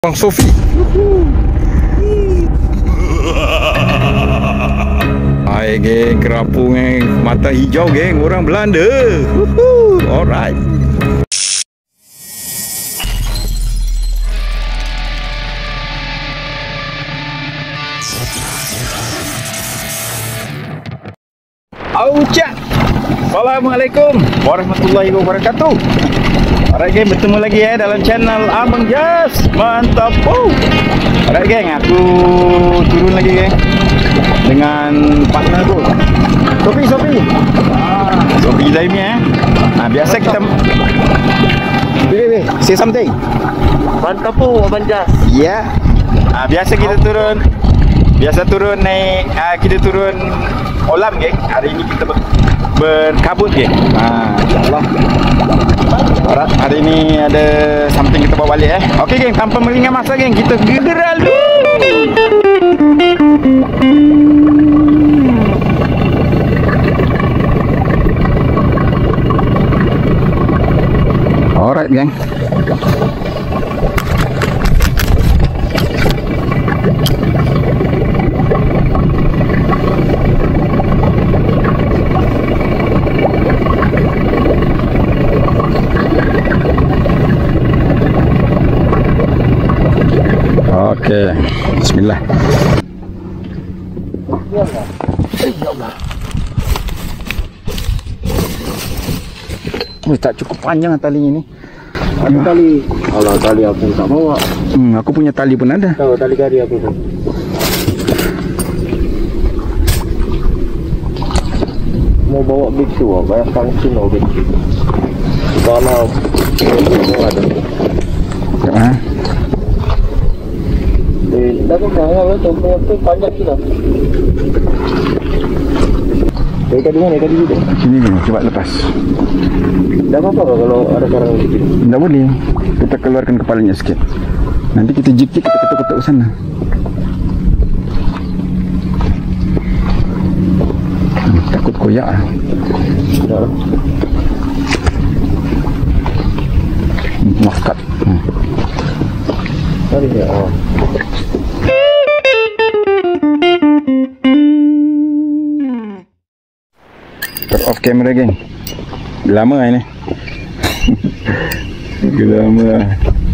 Bang Sofi. Hai geng, kerapu geng, mata hijau geng, orang Belanda. Alright. Aucak. Assalamualaikum warahmatullahi wabarakatuh. Alright geng, bertemu lagi dalam channel Abang Jas. Mantap. Alright geng, aku turun lagi geng dengan partner aku Sofi. Sofi Zaimi biasa kita say something. Mantap po Abang Jas. Ya. Biasa kita turun naik, kita turun kolam geng. Hari ini kita berkabut geng. InsyaAllah. Alright, hari ini ada something kita bawa balik Okey geng, tanpa melingkar masa geng, kita gerak dulu. Alright geng. Okey, bismillah. Ya Allah. Tak cukup panjang talinya ni. Ada tali. Kalau tali aku tak bawa. Aku punya tali pun ada. Tahu tali gari aku tu. Mau bawa biksu, bayar function mau biksu. Kalau mau ada. Dah pun kangen lah, contohnya tu panjang kita. Dari tadi mana? Tadi juga. Sini ni, coba lepas. Dah apa-apa kalau ada karang di sini? Tak boleh. Kita keluarkan kepalanya sikit. Nanti kita jik-jik, kita ketuk-ketuk ke sana. Takut koyak lah. Dah. Maskat. Tadi ya. Off camera geng. Lama ini. Gelama.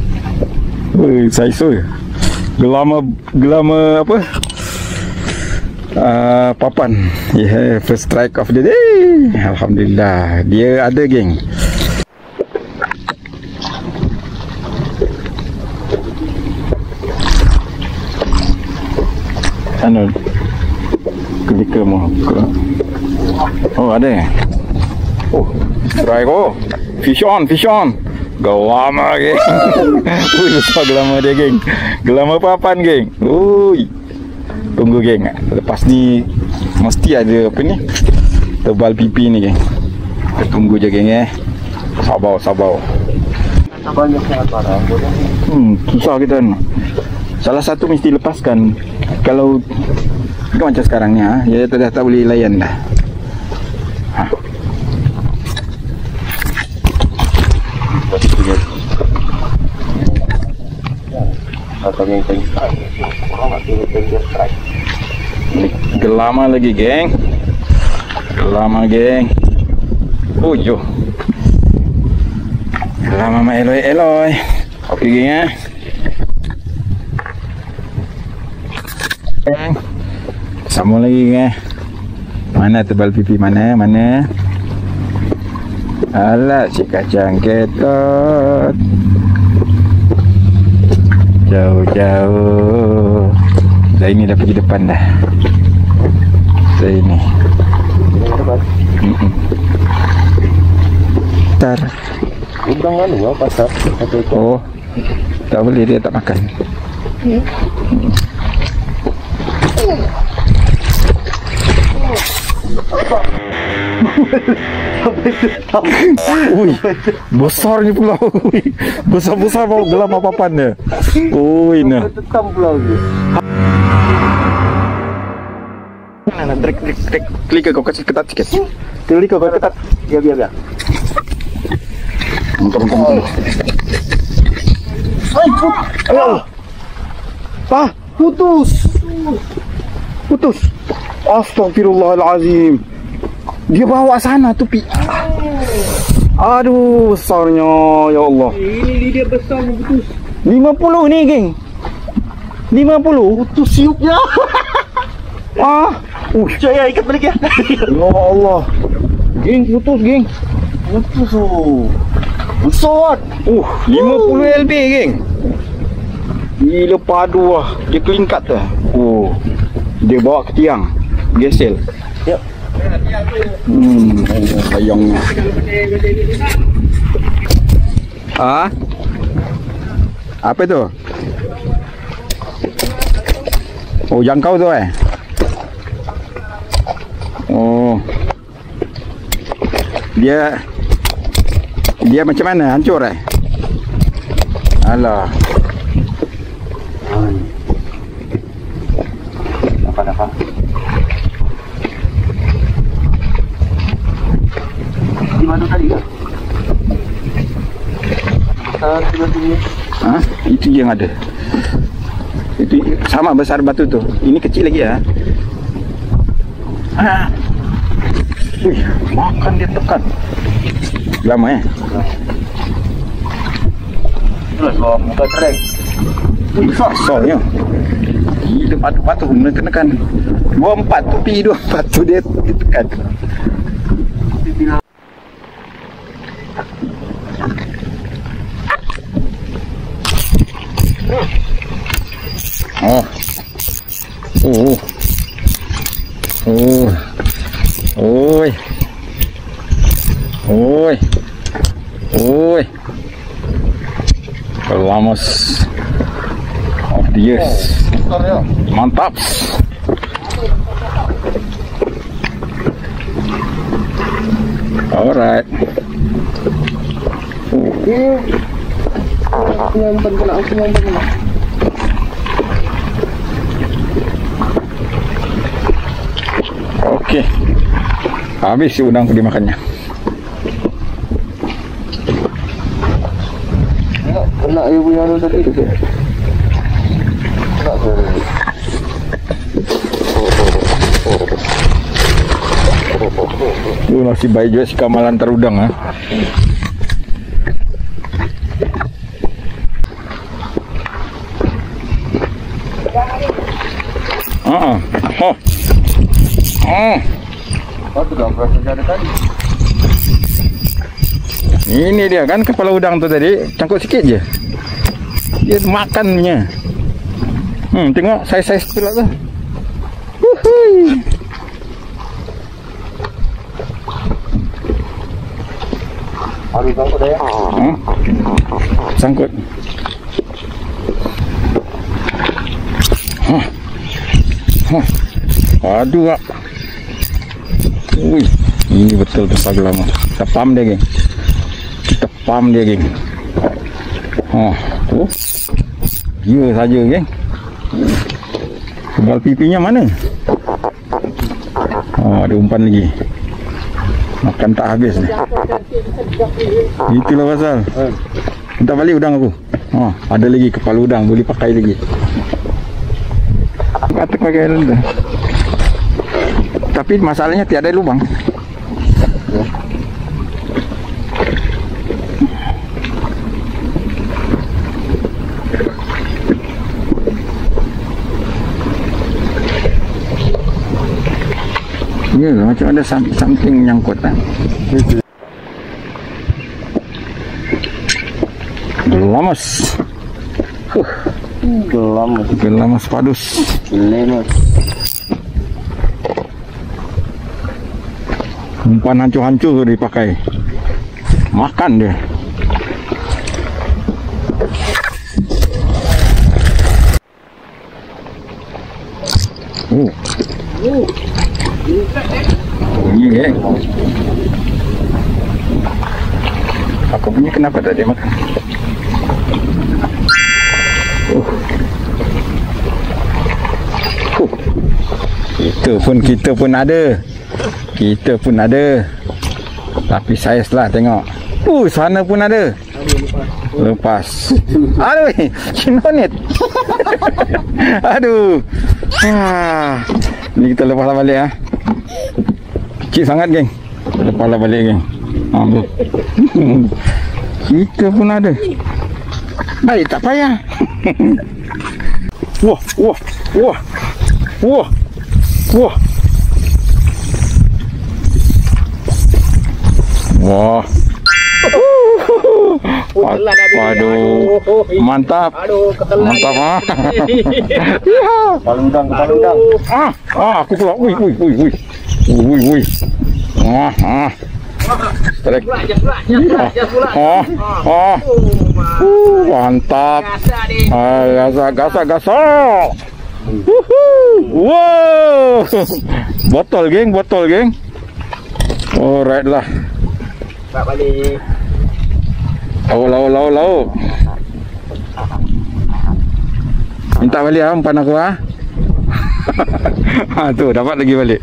Saya gelama apa? Papan. Yeah, first strike of the day. Alhamdulillah. Dia ada geng. Anu ketika mau oh ada strike fish on gelama geng. Besar gelama dia geng, gelama papan geng. Tunggu geng, lepas ni mesti ada apa ni, tebal pipi ni geng. Kita tunggu je geng sabar. Banyak sangat barang. Susah kita ni. Salah satu mesti lepaskan. Kalau macam sekarang ni dia dah tak boleh layan dah. Gelama lagi geng. Yo. Gelama mah eloi. Okey geng sama lagi geng. Mana tebal pipi mana? Alah si kacang ketot. Jauh. Dah ini dah pergi depan dah. Dah ini. Tar. Udang kan dua pasar. Oh. Tak boleh, dia tak makan. Besarnya pula. Besar bau gelama papan dia. Nah. Tetam pula tu. Nah, klik kau kasih ketat sikit. Klik kau ketat. Biar. Mentang-mentang. Ayo. Ah, putus. Putus. Astagfirullahalazim. Dia bawa sana tu pi. Aduh, besarnya ya Allah. Ini lidah besar putus. 50 ni, geng. 50 Putus siupnya. ah. Saya ikat balik ya. Ya Allah. Geng, putus, geng. Putus besar. 50 LB, geng. Gila padu lah. Dia kelingkat tu. Dia bawa ke tiang. Gesel. Ya. Sayangnya. Ah? Apa tu? Oh, jangkau tu Oh. Dia macam mana? Hancur Alah. Apa? Di mana tadi kan? Itu yang ada. Itu sama besar batu tu. Ini kecil lagi ya. Makan dia tekan. Lama Kalau muka trek. Besarnya. Gila batu-batu menekan. 24 tu pi 24 tu dia tekan. Oi. Kelamas of the years. Mantap. Alright. Oke. Habis si udang dimakannya. Kena air punya anu tadi tu. Nasib baik juga si Kamalan terudang Ini dia kan kepala udang tu tadi, cangkuk sikit je. Dia makannya. Tengok saiz-saiz pula tu. Wuhui. Hari sangkut dah ya. Sangkut. Aduh, Kak. Wih, ini betul besar lama. Kita pam dia, geng. Kita pam dia, geng. Tuh. Dia saja, geng. Kebal pipinya mana? Ada umpan lagi. Makan tak habis ni. Itulah pasal. Minta balik udang aku. Ada lagi kepala udang, boleh pakai lagi. Kata pakai dulu. Tapi masalahnya tiada lubang. Ya, macam ada something nyangkut Gelamas. Gelamas padus. Umpan hancur-hancur dipakai. Makan dia. Bunyi aku punya kenapa tak dia makan? Kita pun ada. Tapi saiz lah tengok. Sana pun ada. Lepas. Aduh, cinonit. Aduh. Ini kita lepaslah balik ya. Kecil sangat, geng. Lepaslah balik, geng. Ambil. Kita pun ada. Baik, tak payah. Wah, wah, wah. Wah. Wah. Wah. Waduh, mantap. Mantap ah. Kepala udang. Aku pula. Wih. Strike. Mantap. Gasak. Wow. Botol, geng. Alright lah. Tak balik. Lau. Minta balik umpan aku ah. Tu dapat lagi balik.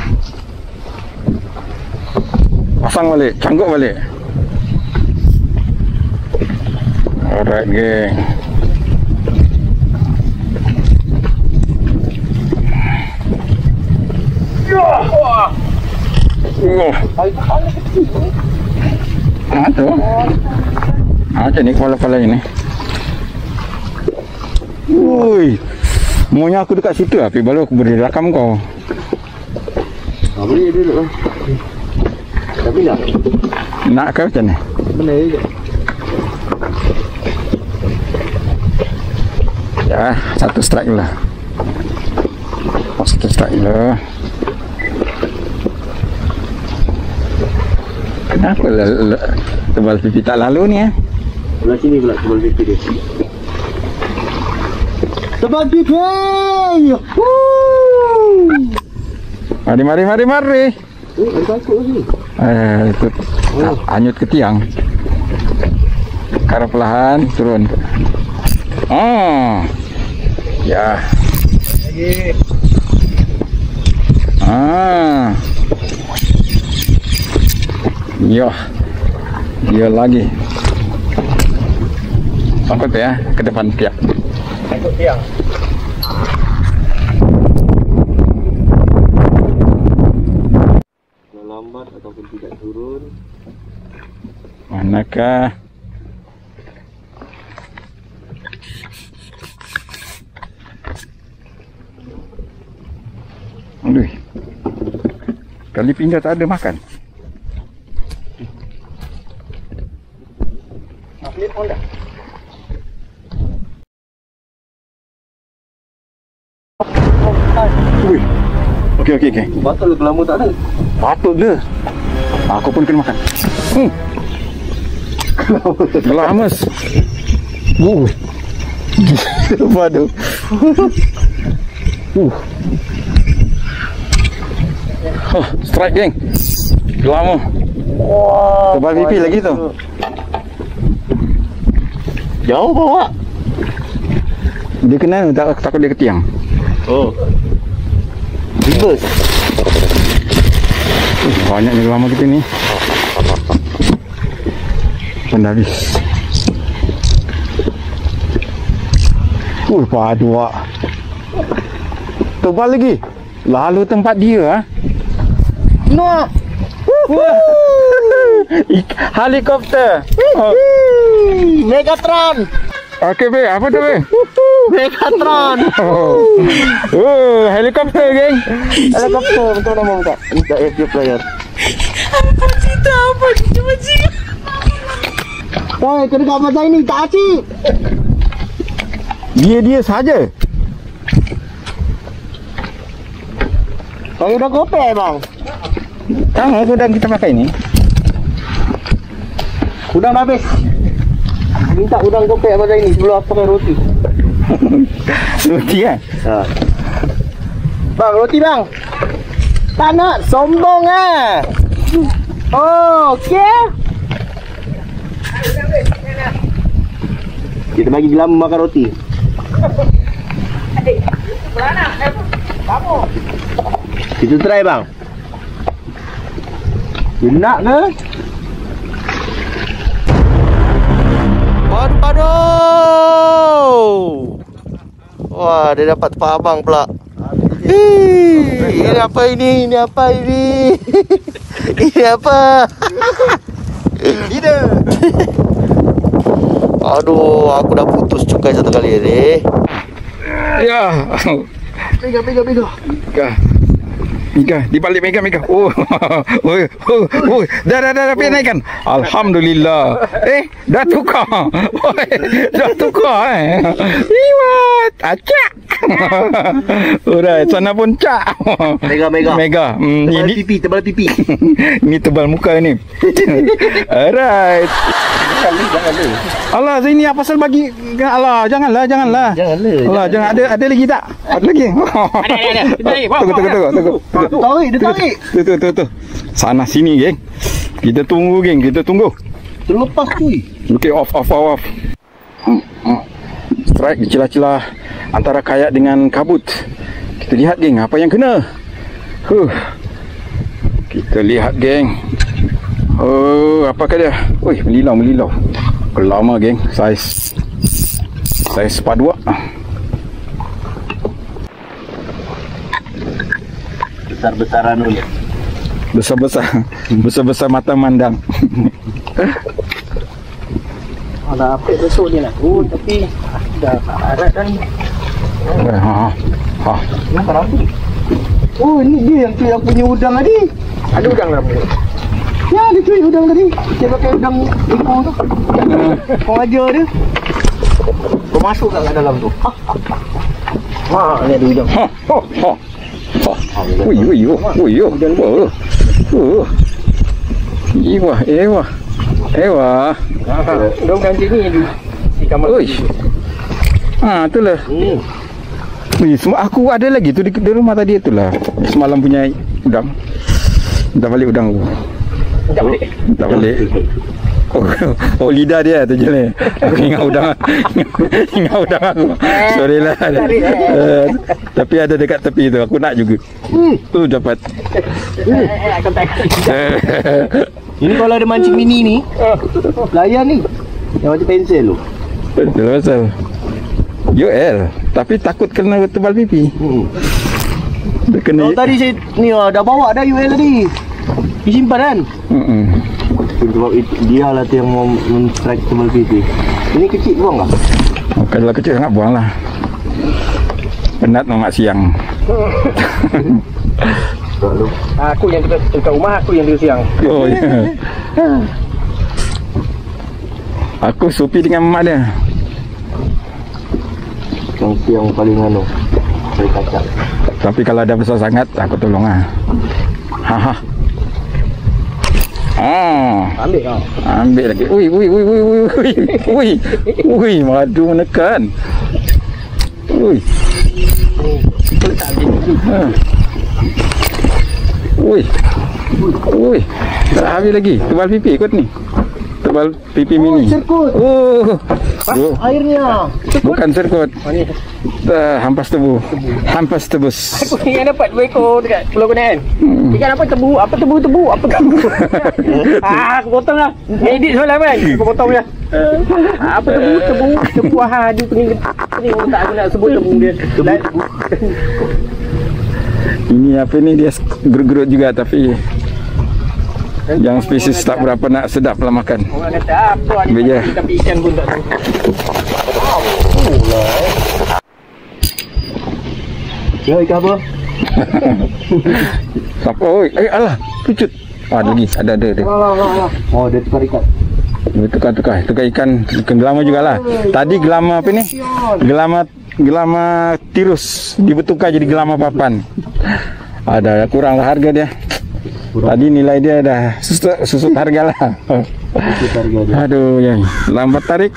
Pasang balik, cangguk balik. Alright, geng. Tu. Macam ni kepala-kepala ini. Ui. Maunya aku dekat situ tapi baru aku beri rakam kau. Boleh duduk lah. Tapi nak. Nak ke macam ni? Benar je. Ya, satu strike lah. Satu strike lah. Kenapa tebal pipi tak lalu ni ya? Belah sini pula tebal pipi dia. Tebal pipi! Mari. Ada takut lagi. Itu hanyut ke tiang. Karena perlahan turun. Ya. Lagi. Dia lagi. Sangkut ya ke depan tiang. Takut tiang. Lambat ataupun tidak turun. Manakah? Aduh. Kali pindah tak ada makan. Update on dah. Ui. Okey. Batal lama tak ada. Patut dia. Aku pun kena makan. Kelamas. Waduh. Strike, geng. Lama. Tebal pipi lagi tu. Jauh bawa. Dia kena takut dia ke tiang. Oh. Reverse. Banyaknya lama kita ni. Dah habis. Padu ah. Tebal lagi. Lalu tempat dia ah. No. Helikopter. Megatron. Okey be, apa tu be? Megatron. Helikopter geng. Helikopter, betul nama bukan? Minta FP player. Apa cerita? Oi, kena kat masa ini tak asyik. Dia saja. Kau udah gopek bang. Udang kita pakai ni. Udang dah habis. Minta udang gopek masa ini sebelum aku pakai roti. Roti kan? Ha. Bang, roti bang. Tak nak, sombong ah. Oh, okey. Kita bagi gelam makan roti. Kita try bang. Dia nak ke? Aduh. Wah, dia dapat tempat abang pula. Ini apa ini? Ini apa ini? Ini apa? Ide. Aduh, aku dah putus cukai satu kali ni. Ya. Mega. Mega, dibalik Mega. Oh. Dah naikkan. Alhamdulillah. Dah tukar. Dah tukar Iwat. Acak. Alright, sana pun cak. Mega. Tebal pipi. Ini tebal muka ni. Alright. Allah, Zaini apa pasal bagi? Allah, janganlah. Allah, jangan ada lagi tak? Ada lagi. Tunggu. Tarik. Tuh. Sana sini, geng. Kita tunggu, geng. Terlepas cuy. Okey, off. Strike di celah-celah antara kayak dengan kabut. Kita lihat, geng, apa yang kena. Kita lihat, geng. Oh, apakah dia? Oi, melilau. Lama, geng. Saiz sepadua. Besar-besaran dulu. Besar mata mandang. Ada apa besok ni lah. Oh, tapi dah arat kan. Kenapa rambut? Oh, ini dia yang cuy yang punya udang tadi. Ada udang rambut. Ya, dia cuy udang tadi. Dia pakai udang ekor tu. Kau ajar dia. Kau masuk kat dalam tu. Wah, ni ada udang. Ewa. Udang sini di kamar. Oi. Itulah. Semua aku ada lagi tu di rumah tadi itulah. Semalam punya udang. Minta balik udang tu. Tak balik. Oh, lidah dia tu je ni. Aku ingat udang aku. Sorry lah. Tapi ada dekat tepi tu. Aku nak juga. Tu dapat. Ini kalau ada mancing mini ni, layan ni. Yang macam pensel tu. Betul pasal. UL. Tapi takut kena tebal pipi. Dia kena. Oh, tadi saya ni dah bawa dah UL tadi. Disimpan kan? Sebab dia lah tu yang mau men-strike tebal pipi. Ini kecil buang lah. Kalau kecil sangat buang lah. Penat nak siang. Aku yang dekat rumah, aku yang siang. Oh ya. Aku supi dengan mak dia. Yang paling saya kacau. Tapi kalau ada besar sangat, aku tolong lah. Ambil kau. Ambil lagi. Ui, madu menekan. Ui. Tak habis lagi. Tebal pipi ikut ni. Tebal pipi mini. Serkut. Airnya. Bukan serkut. Hampas tebu. Hampas tebus. Aku yang dapat 2 ekor dekat Pulau Kenayan. Ikan apa tebu? Apa tebu? Apa tak? Aku potong lah. Edit semalam kan? Aku potong dia. Apa tebu? Tebu dia pening otak aku nak sebut tebu dia. Ini apa ni, dia gerut-gerut juga tapi yang spesies tak berapa nak sedap lah makan. Orang kata apa je. Tapi ikan pun tak tahu. Ya, ikan apa? Siapa? Oi, alah, pucut. Lagi ada. Oh, dia tukar ikan. Tukar ikan gelama jugalah. Tadi gelama apa ni? Gelama tirus dibertukar jadi gelama papan. Ada kuranglah harga dia. Tadi nilai dia dah susut harga lah. Aduh, yang lambat tarik.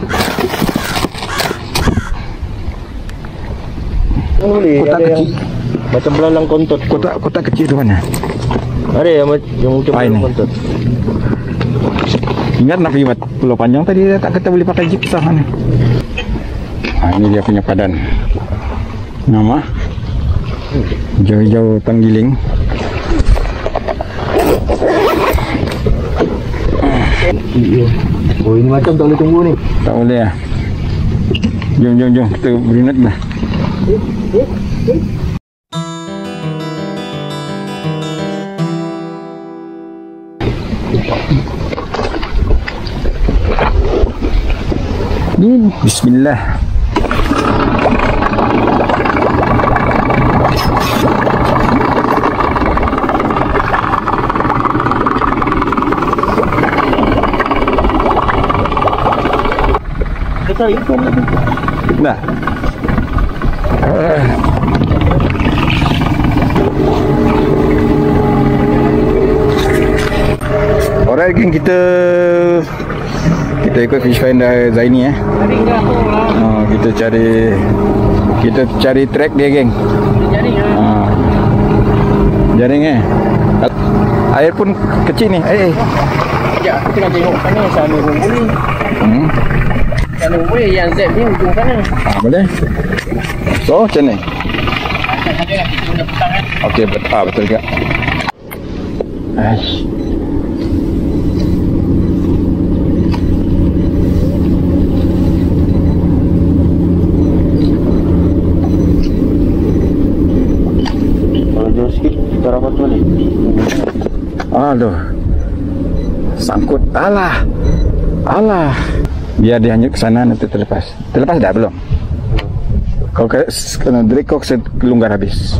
Kotak kecil macam belalang kontot. Kotak kecil tu mana? Ada yang macam belalang kontot. Ingat nak pergi Pulau Panjang tadi, tak kata boleh pakai jeep sah mana. Ini dia punya padan. Nama jauh-jauh Tanggiling. Iya. Oh ini macam tak boleh tunggu ni. Tak boleh lah. Jom kita beringat lah. Bismillah. Dah. Alright geng, kita ikut fish finder Zaini kita cari track dia geng. Jaring air pun kecil ni. Sekejap, kita nak tengok sana sana pun boleh. Sana pun boleh, yang Z ni ujung sana. Boleh. So macam ni. Okey, betul juga. Aish. Rapat balik. Aduh. Sangkut. Alah. Biar dia hanyut ke sana nanti terlepas. Terlepas dah belum? Kau kena drag kau kelunggar habis.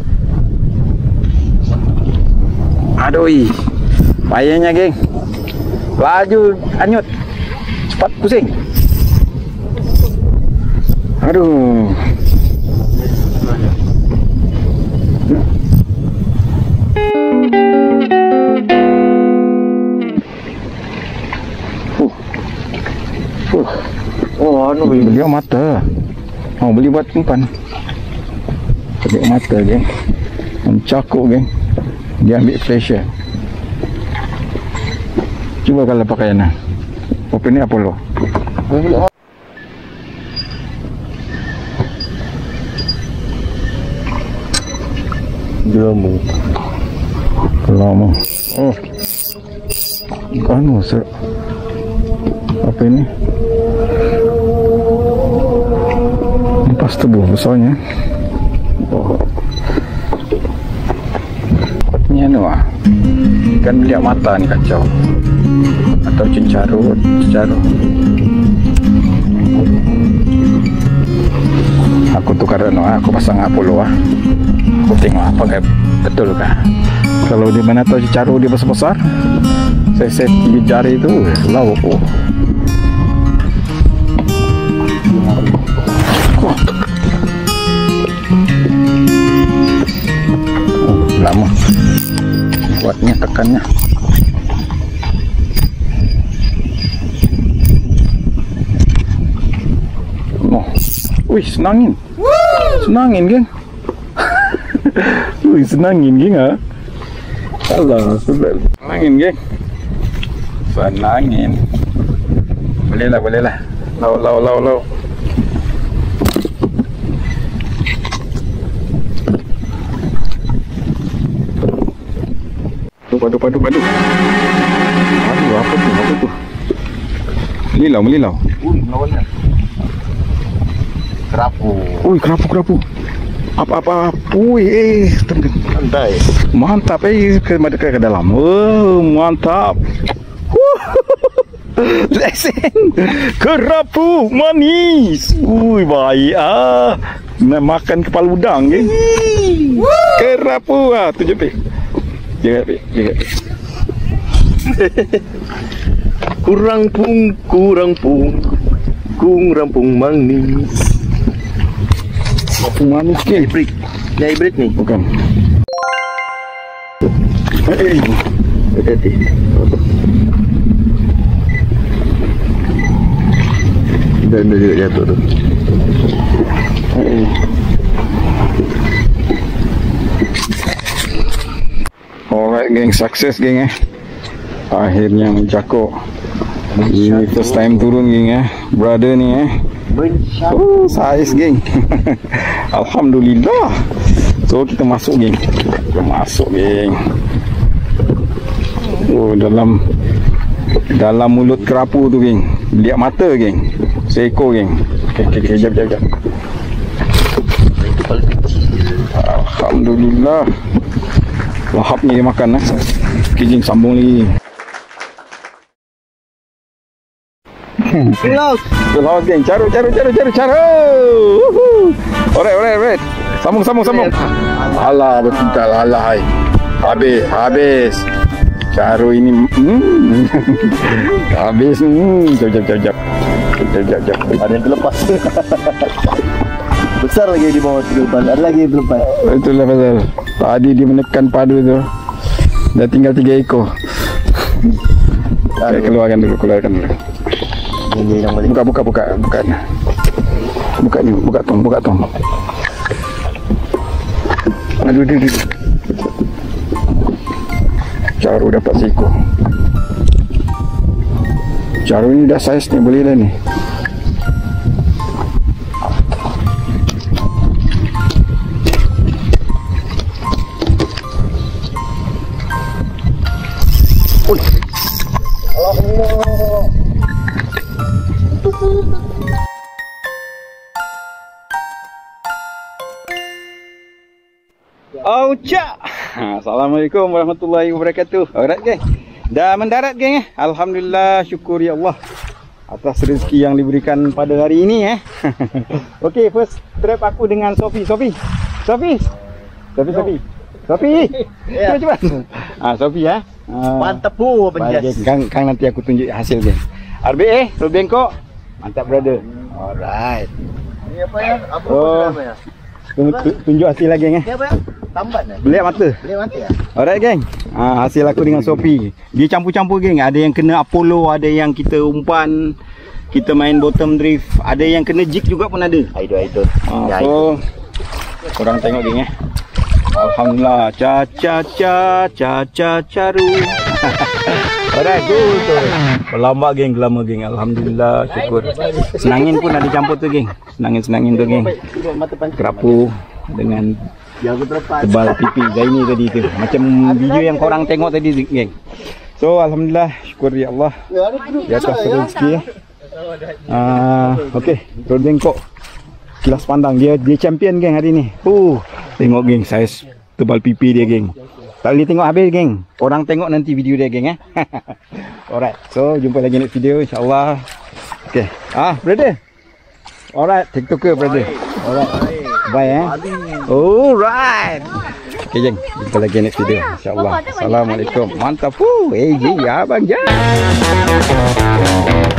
Aduh. Payahnya geng. Laju hanyut. Cepat pusing. Aduh. Oh, anu beli mata. Oh, beli buat simpan. Beli mata geng. Mencakuk geng. Dia ambil flasher. Cuba kalau pakaian lah. Open ni Apollo. Gelamu. Oh. Anu apa ini? Lepas tubuh besarnya. Oh. Ni anu ah. Kan lihat mata ni kacau. Atau cencarut. Aku tukar anu, aku pasang Apollo ah. Aku tengok apa kayak betul kah. Kalau di mana tahu cencarut dia besar-besar, saya set 3 jari itu lauk. Lama kuatnya tekannya. Wih, senangin geng. Senangin geng ah. Allah, senangin geng. Senangin. Boleh lah. Lau. Padu. Aduh, apa tu? Melilau. Melawannya. Kerapu. Apa? Santai. Mantap ke dalam. Oh, mantap. Lesen. Kerapu manis. Baik ah. Nak makan kepala udang ke? Kerapu ah, tu je. Jaga. Kurang pung manis. Pung manis ke? Hybrid ni. Bukan. Hati-hati. Dan dia juga jatuh tu. Alright geng, sukses geng akhirnya mencakup. Ini first time turun geng brother ni saiz geng. Alhamdulillah. So kita masuk geng. Oh, dalam Dalam mulut kerapu tu, geng. Lihat mata, geng. Seekor, geng. Okey, jap. Alhamdulillah. Lahap ni dia makan, Okey, geng, sambung lagi. Close. Lawan, geng. Caru. Alright. Sambung. Alah, betul. Alah, hai. Habis. Caru ini habis. Jap. Ada yang terlepas. Besar lagi di bawah terlepas. Ada lagi yang terlepas. Itulah pasal tadi dia menekan padu tu. Dah tinggal 3 ekor. Okay, keluarkan dulu. Ini yang balik. Buka ni. Buka tong. Aduh. Caru dapat seekor. Caru ni dah saiz ni, boleh dah ni. Aucak. Assalamualaikum warahmatullahi wabarakatuh. Alright, geng. Dah mendarat, geng. Alhamdulillah, syukur ya Allah atas rezeki yang diberikan pada hari ini. Okey, first trap aku dengan Sofi. Ya. Cuba. Sofi ya. Mantap bu, penjas. Kang nanti aku tunjuk hasil, geng. RBA, Bangkok. Mantap, brother. Alright. Ini apa ya? Apa ya? Tunjuk hasil lagi, geng. Ini apa ya? Tambat ni. Beliak mata. Ya? Alright, geng. Hasil aku dengan Sofi. Dia campur-campur, geng. Ada yang kena Apollo, ada yang kita umpan, kita main bottom drift, ada yang kena jig juga pun ada. Itu. So korang tengok, geng. Alhamdulillah. Caru. Alright, good. Pelambak, geng, lama, geng. Alhamdulillah, syukur. Senangin pun ada campur tu, geng. Senangin tu, geng. Kerapu dengan tebal pipi Zaini tadi tu. Macam video yang korang tengok tadi, geng. So alhamdulillah, syukur ya Allah di atas rezeki. Okey, Road Bangkok kilas pandang dia champion, geng, hari ni. Tengok, geng, saiz tebal pipi dia, geng. Tak boleh tengok habis, geng. Korang tengok nanti video dia, geng. Alright, so jumpa lagi next video, insyaAllah. Okey, brother. Alright, TikToker, brother. Alright, bye, alright. Okay, geng, jumpa lagi next video, insyaAllah. Assalamualaikum. Mantap. AJ, abang Jan.